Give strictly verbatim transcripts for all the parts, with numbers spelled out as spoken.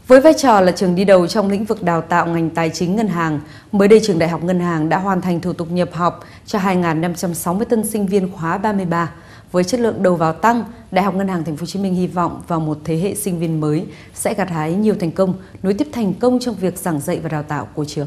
Với vai trò là trường đi đầu trong lĩnh vực đào tạo ngành tài chính ngân hàng, mới đây trường Đại học Ngân hàng đã hoàn thành thủ tục nhập học cho hai nghìn năm trăm sáu mươi tân sinh viên khóa ba mươi ba. Với chất lượng đầu vào tăng, Đại học Ngân hàng Thành phố Hồ Chí Minh hy vọng vào một thế hệ sinh viên mới sẽ gặt hái nhiều thành công, nối tiếp thành công trong việc giảng dạy và đào tạo của trường.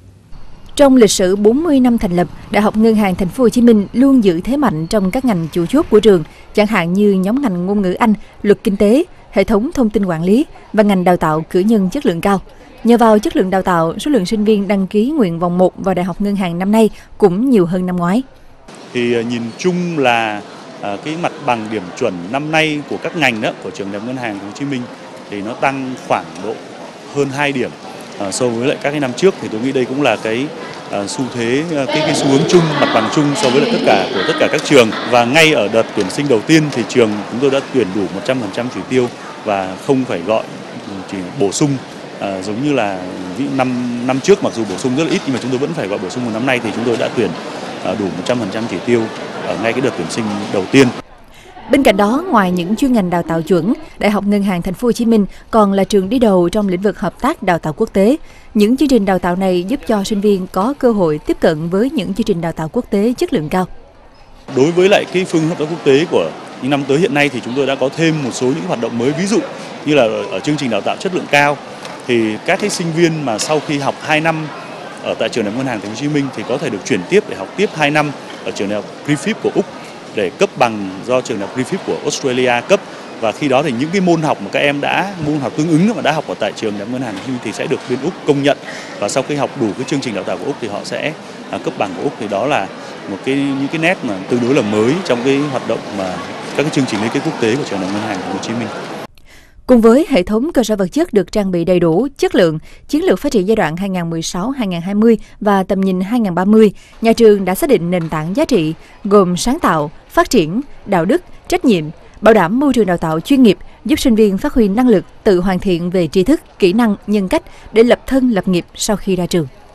Trong lịch sử bốn mươi năm thành lập, Đại học Ngân hàng Thành phố Hồ Chí Minh luôn giữ thế mạnh trong các ngành chủ chốt của trường, chẳng hạn như nhóm ngành ngôn ngữ Anh, luật kinh tế, hệ thống thông tin quản lý và ngành đào tạo cử nhân chất lượng cao. Nhờ vào chất lượng đào tạo, số lượng sinh viên đăng ký nguyện vọng một vào Đại học Ngân hàng năm nay cũng nhiều hơn năm ngoái. Thì nhìn chung là à, cái mặt bằng điểm chuẩn năm nay của các ngành đó của trường Đại học Ngân hàng Thành phố Hồ Chí Minh thì nó tăng khoảng độ hơn hai điểm à, so với lại các cái năm trước. Thì tôi nghĩ đây cũng là cái à, xu thế cái cái xu hướng chung, mặt bằng chung so với lại tất cả của tất cả các trường. Và ngay ở đợt tuyển sinh đầu tiên thì trường chúng tôi đã tuyển đủ một trăm phần trăm chỉ tiêu và không phải gọi chỉ bổ sung à, giống như là năm năm trước, mặc dù bổ sung rất là ít nhưng mà chúng tôi vẫn phải gọi bổ sung. Một năm nay thì chúng tôi đã tuyển à, đủ một trăm phần trăm chỉ tiêu ở ngay cái đợt tuyển sinh đầu tiên. Bên cạnh đó, ngoài những chuyên ngành đào tạo chuẩn, Đại học Ngân hàng Thành phố Hồ Chí Minh còn là trường đi đầu trong lĩnh vực hợp tác đào tạo quốc tế. Những chương trình đào tạo này giúp cho sinh viên có cơ hội tiếp cận với những chương trình đào tạo quốc tế chất lượng cao. Đối với lại cái phương hợp tác quốc tế của những năm tới hiện nay thì chúng tôi đã có thêm một số những hoạt động mới, ví dụ như là ở chương trình đào tạo chất lượng cao thì các cái sinh viên mà sau khi học hai năm ở tại trường Đại học Ngân hàng Thành phố Hồ Chí Minh thì có thể được chuyển tiếp để học tiếp hai năm ở trường Đại học Griffith của Úc để cấp bằng do trường Đại học Griffith của Australia cấp, và khi đó thì những cái môn học mà các em đã môn học tương ứng mà đã học ở tại trường Đại học Ngân hàng Thành phố Hồ Chí Minh thì sẽ được bên Úc công nhận, và sau khi học đủ cái chương trình đào tạo của Úc thì họ sẽ à, cấp bằng của Úc. Thì đó là một cái những cái nét mà tương đối là mới trong cái hoạt động mà các cái chương trình liên kết quốc tế của trường Đại học Ngân hàng Thành phố Hồ Chí Minh. Cùng với hệ thống cơ sở vật chất được trang bị đầy đủ, chất lượng, chiến lược phát triển giai đoạn hai nghìn không trăm mười sáu đến hai nghìn không trăm hai mươi và tầm nhìn hai nghìn không trăm ba mươi, nhà trường đã xác định nền tảng giá trị gồm sáng tạo, phát triển, đạo đức, trách nhiệm, bảo đảm môi trường đào tạo chuyên nghiệp, giúp sinh viên phát huy năng lực, tự hoàn thiện về tri thức, kỹ năng, nhân cách để lập thân lập nghiệp sau khi ra trường.